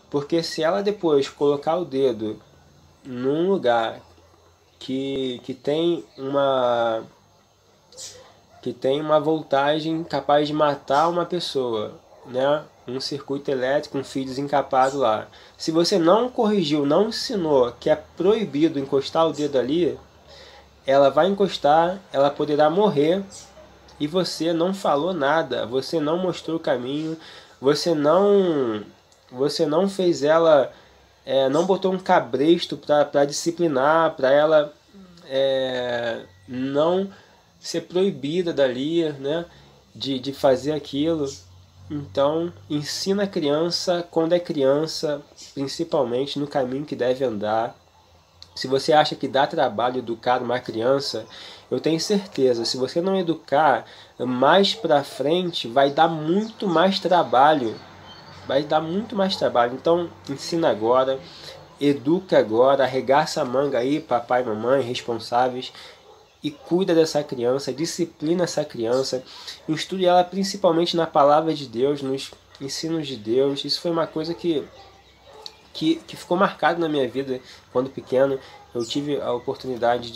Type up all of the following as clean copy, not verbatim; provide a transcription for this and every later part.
Porque se ela depois colocar o dedo num lugar que tem uma voltagem capaz de matar uma pessoa, né? Um circuito elétrico, um fio desencapado lá. Se você não corrigiu, não ensinou que é proibido encostar o dedo ali, ela vai encostar, ela poderá morrer e você não falou nada, você não mostrou o caminho, você não fez ela, não botou um cabresto para disciplinar, para ela não ser proibida dali, né, de fazer aquilo. Então, ensina a criança, quando é criança, principalmente no caminho que deve andar. Se você acha que dá trabalho educar uma criança, eu tenho certeza, se você não educar, mais pra frente vai dar muito mais trabalho. Vai dar muito mais trabalho. Então, ensina agora, educa agora, arregaça a manga aí, papai e mamãe, responsáveis, e cuida dessa criança, disciplina essa criança, instrui ela principalmente na palavra de Deus, nos ensinos de Deus. Isso foi uma coisa que ficou marcado na minha vida quando pequeno. Eu tive a oportunidade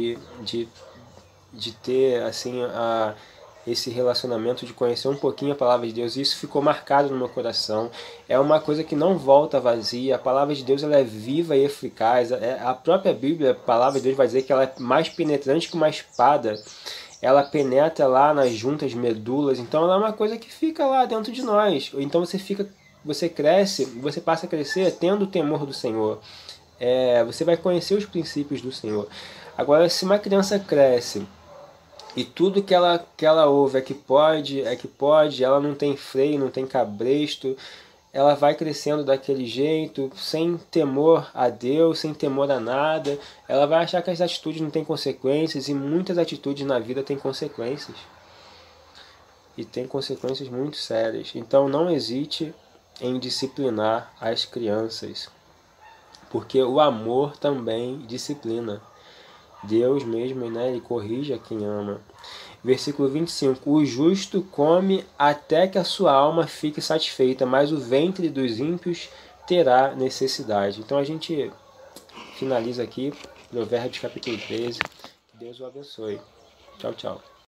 de ter assim esse relacionamento, de conhecer um pouquinho a palavra de Deus, e isso ficou marcado no meu coração. É uma coisa que não volta vazia. A palavra de Deus, ela é viva e eficaz. A própria Bíblia, a palavra de Deus, vai dizer que ela é mais penetrante que uma espada. Ela penetra lá nas juntas medulas. Então ela é uma coisa que fica lá dentro de nós. Então você cresce, você passa a crescer tendo o temor do Senhor. Você vai conhecer os princípios do Senhor. Agora, se uma criança cresce e tudo que ela ouve é que pode, ela não tem freio, não tem cabresto, ela vai crescendo daquele jeito, sem temor a Deus, sem temor a nada. Ela vai achar que as atitudes não têm consequências, e muitas atitudes na vida têm consequências. E tem consequências muito sérias. Então não hesite em disciplinar as crianças, porque o amor também disciplina. Deus mesmo, né, ele corrige a quem ama. Versículo 25. O justo come até que a sua alma fique satisfeita, mas o ventre dos ímpios terá necessidade. Então a gente finaliza aqui, Provérbios capítulo 13. Que Deus o abençoe. Tchau, tchau.